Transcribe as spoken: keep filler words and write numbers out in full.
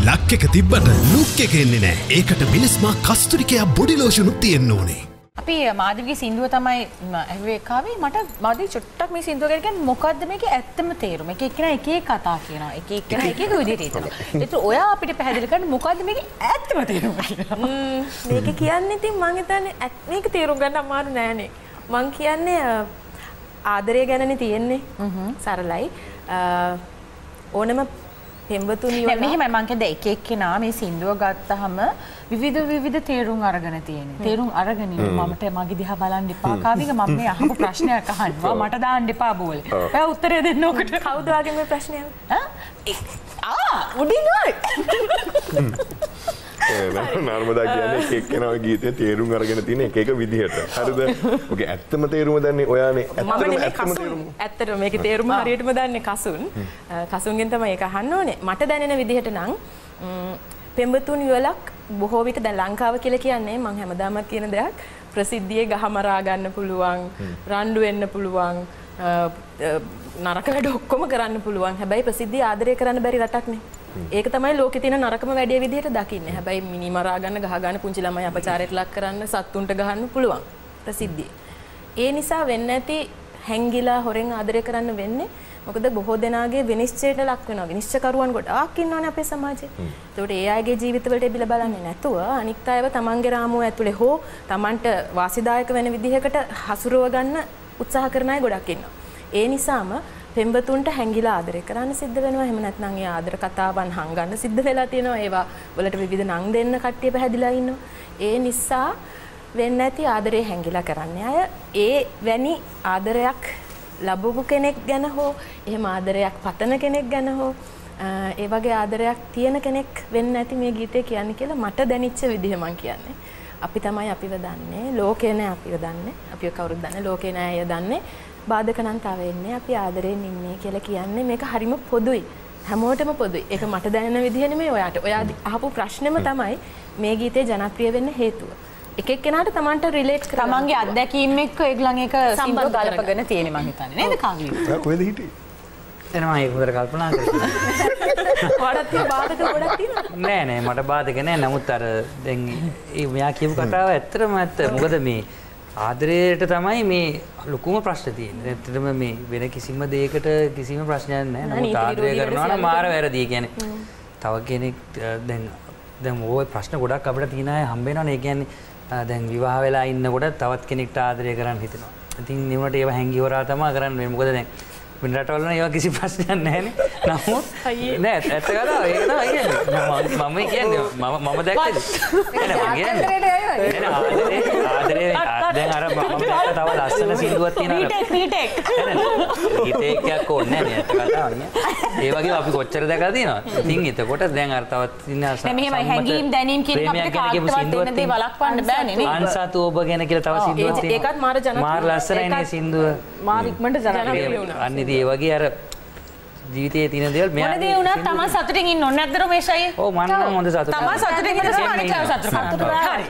ලක් එක තිබ්බට ලුක් එක එන්නේ නැහැ. ඒකට මිනිස්මා කස්තුරිකයා බොඩි ලෝෂන් උත් තියෙන්න ඕනේ. අපි මාධවගේ සින්දුව තමයි ඇහුවේ කාවේ මට මාධවී චුට්ටක් මේ සින්දුව ගැන කියන්නේ මොකද්ද මේකේ ඇත්තම තේරුම? එක එක්කෙනා එක එක කතා කියනවා. එක එක්කෙනා එක එක විදිහට හිතනවා. ඒත් ඔයා අපිට පැහැදිලි කරන්න මොකද්ද මේකේ ඇත්තම තේරුම කියලා. ම්ම් මේක කියන්නේ ඉතින් මම හිතන්නේ මේක තේරුම් ගන්න අමාරු නෑනේ. මං කියන්නේ ආදරය ගැනනේ තියෙන්නේ. සරලයි. ඕනම පෙම්වතුන් නෑ මෙහෙමයි මං කියන්නේ එක එක්කෙනා මේ සින්දුව ගත්තාම විවිධ විවිධ තේරුම් අරගෙන තියෙනවා. තේරුම් අරගෙන මමට මගේ දිහා බලන්න එපා. කාවික මම මේ අහපු ප්‍රශ්නයක් අහනවා. මට දාන්න එපා බෝලේ. ඔයා උත්තරය දෙන්න ඕකට. කවුද වගේ මේ ප්‍රශ්නය? ඈ? ආ උඩින් නර්මදා කියන්නේ එක එක්කෙනාගේ ගීතේ තේරුම් අරගෙන තියෙන එක එක විදිහට. හරිද? ඔගේ ඇත්තම තේරුම දන්නේ ඔයානේ. ඇත්තම ඇත්තම තේරුම. ඇත්තටම මේකේ තේරුම හරියටම දන්නේ කසුන්. කසුන්ගෙන් තමයි ඒක අහන්න ඕනේ. මට දැනෙන විදිහට නම් පෙම්වතුන් යුවලක් බොහෝ විට දැන් ලංකාව කියලා කියන්නේ මම හැමදාමත් කියන දෙයක් ප්‍රසිද්ධියේ ගහමරා ගන්න පුළුවන්, රණ්ඩු වෙන්න පුළුවන්, නරක වැඩ ඔක්කොම කරන්න පුළුවන්. හැබැයි ප්‍රසිද්ධිය ආදරය කරන්න බැරි රටක් නේ. ඒක තමයි ලෝකේ තියෙන නරකම වැඩේ විදිහට දකින්නේ. හැබැයි මිනි මරා ගන්න, ගහ ගන්න, පුංචි ළමයි අපචාරයට ලක් කරන්න, සත්තුන්ට ගහන්න පුළුවන් ප්‍රසිද්ධිය. ඒ නිසා වෙන්නේ නැති හැංගිලා හොරෙන් ආදරය කරන්න වෙන්නේ. මොකද බොහෝ දෙනාගේ විනිශ්චයට ලක් වෙනවා. විනිශ්චයකරුවන් ගොඩාක් ඉන්නවනේ අපේ සමාජයේ. ඒකට ඒ අයගේ ජීවිතවලට එබිලා බලන්නේ නැතුව අනිත් අයව තමන්ගේ රාමුව ඇතුලේ හෝ තමන්ට වාසිදායක වෙන විදිහකට හසුරව ගන්න උත්සාහ කරන අය ගොඩක් ඉන්නවා. ඒ නිසාම පෙම්වතුන්ට හැංගිලා ආදරය කරන්න සිද්ධ වෙනවා. එහෙම නැත්නම් ඒ ආදර කතාවන් හංගන්න සිද්ධ වෙලා තියෙනවා. ඒවා වලට විවිධ නම් දෙන්න කට්ටිය පැහැදිලා ඉන්නවා. ඒ නිසා වෙන්නේ නැති ආදරේ හැංගිලා කරන්නේ අය ඒ වැනි ආදරයක් ලැබපු කෙනෙක් ගැන හෝ එහෙම ආදරයක් පතන කෙනෙක් ගැන හෝ ඒ වගේ ආදරයක් තියෙන කෙනෙක් වෙන්නේ නැති මේ ගීතේ කියන්නේ කියලා මට දැනෙච්ච විදිහ මම කියන්නේ. අපි තමයි අපිව දන්නේ. ලෝකේ නෑ අපිව දන්නේ. අපිව කවුරුත් දන්නේ. ලෝකේ නෑ අය දන්නේ. බාධක නම් තව එන්නේ අපි ආදරයෙන් ඉන්නේ කියලා කියන්නේ මේක හරිම පොදුයි. හැමෝටම පොදුයි. ඒක මට දැනෙන විදිහ නෙමෙයි ඔයාට. ඔයා අහපු ප්‍රශ්නෙම තමයි මේ ගීතේ ජනප්‍රිය වෙන්න හේතුව. එක එක්කෙනාට තමන්ට රිලේට් කරලා තමන්ගේ අත්දැකීම් එක්ක ඒගොල්ලන් එක සම්බන්ධ ගලපගෙන තියෙන මං හිතන්නේ නේද කාගී? ඔයා කොහෙද හිටියේ? එන මම ඒක හොඳට කල්පනා කරලා. වඩාත් තියෙන බාධක ගොඩක් තියෙනවා. නෑ නෑ මට බාධක නෑ. නමුත් අර දැන් ඒ මෙයා කියපු කතාව ඇත්තටම ඇත්ත. මොකද මේ ආදරයට තමයි මේ ලොකුම ප්‍රශ්න තියෙන්නේ. ඇත්තටම මේ වෙන කිසිම දෙයකට කිසිම ප්‍රශ්නයක් නෑ. නමුත් ආදරය කරනවා නම් මාර වැරදි කියන්නේ. තව කෙනෙක් දැන් දැන් ওই ප්‍රශ්න ගොඩක් අපිට තියෙන අය හම්බ වෙනවනේ. ඒ කියන්නේ දැන් විවාහ වෙලා ඉන්නකොට තවත් කෙනෙක්ට ආදරය කරන්න හිතෙනවා. ඉතින් නිවුණට ඒව හැංගි හොරා තමයි කරන්නේ. මොකද දැන් වෙන රටවල නම් ඒවා කිසි ප්‍රශ්නයක් නැහැනේ. නමුත් නෑ ඇත්ත කතාව ඒක තමයි කියන්නේ. මම කියන්නේ මම මම දැක්කද? නෑ මම කියන්නේ. නෑ ආදරේ ආදරේ දැන් අර මම දැක්ක තව ලස්සන සින්දුවක් තියෙනවා. රීටේක් රීටේක්. රීටේක් ඕනේ නෑ ඇත්ත කතාව නේ. ඒ වගේ අපි කොච්චර දැකලා තියෙනවද? ඉතින් එතකොට දැන් අර තවත් ඉන්න අස නෑ මෙහෙමයි හැංගීම් දැනීම් කියන අපිට කාටවත් දෙන්න දේ වළක්වන්න බෑනේ නේ. අන්සතු ඔබ ගැන කියලා තව සින්දුවක් තියෙනවා. ඒකත් මාර ජනප්‍රිය. මාර ලස්සනයි නේ සින්දුව. මාර ඉක්මනට ජනප්‍රිය වුණා. අන්න ඉතින් ඒ වගේ අර ජීවිතයේ තියෙන දේවල් මෙයා මොන දේ වුණත් තමන් සතුටින් ඉන්න ඕනේ නැද්ද රමේෂ් අයියේ? ඔව් මම නම් හොඳ සතුටින්. තමන් සතුටින් ඉඳලා අනිත් අය සතුටු කරනවා.